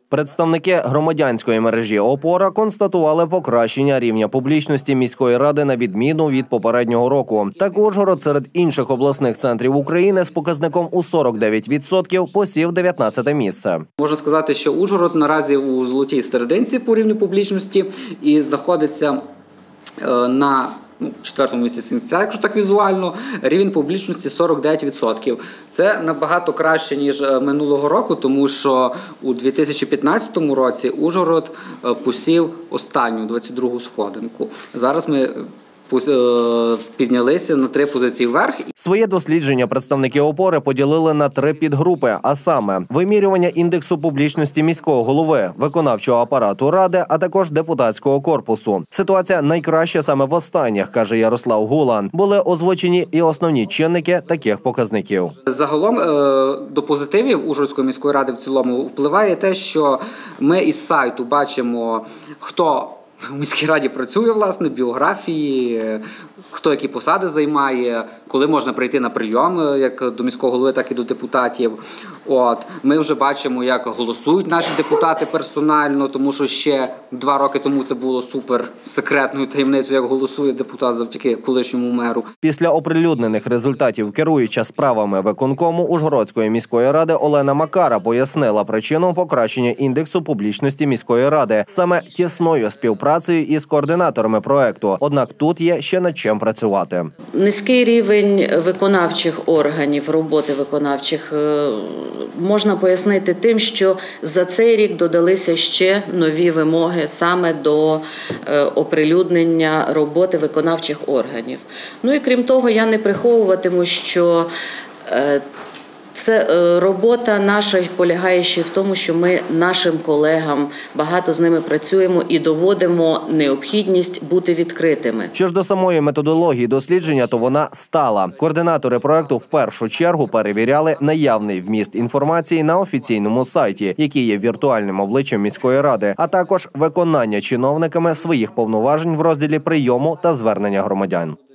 Представники громадянської мережі «Опора» констатували покращення рівня публічності міської ради на відміну від попереднього року. Так Ужгород серед інших обласних центрів України з показником у 49% посів 19-те місце. Можна сказати, що Ужгород наразі у золотій серединці по рівню публічності і знаходиться на четвертому місці, якщо так візуально, рівень публічності 49%. Це набагато краще, ніж минулого року, тому що у 2015 році Ужгород посів останню, 22-гу сходинку. Зараз ми піднялися на 3 позиції вверх. Своє дослідження представники «Опори» поділили на 3 підгрупи, а саме вимірювання індексу публічності міського голови, виконавчого апарату ради, а також депутатського корпусу. Ситуація найкраща саме в останніх, каже Ярослав Гулан. Були озвучені і основні чинники таких показників. Загалом до позитивів Ужгородської міської ради в цілому впливає те, що ми із сайту бачимо, хто в міській раді працює, власне, біографії, хто які посади займає, коли можна прийти на прийом, як до міського голови, так і до депутатів. Ми вже бачимо, як голосують наші депутати персонально, тому що ще 2 роки тому це було супер секретною таємницею, як голосує депутат завдяки колишньому меру. Після оприлюднених результатів керуюча справами виконкому Ужгородської міської ради Олена Макара пояснила причину покращення індексу публічності міської ради саме тісною співпрацею із координаторами проекту. Однак тут є ще над чим працювати. Низький рівень виконавчих органів, роботи виконавчих можна пояснити тим, що за цей рік додалися ще нові вимоги саме до оприлюднення роботи виконавчих органів. Ну і крім того, я не приховуватиму, що це робота наша полягає ще в тому, що ми нашим колегам багато з ними працюємо і доводимо необхідність бути відкритими. Що ж до самої методології дослідження, то вона стала. Координатори проекту в першу чергу перевіряли наявний вміст інформації на офіційному сайті, який є віртуальним обличчям міської ради, а також виконання чиновниками своїх повноважень в розділі прийому та звернення громадян.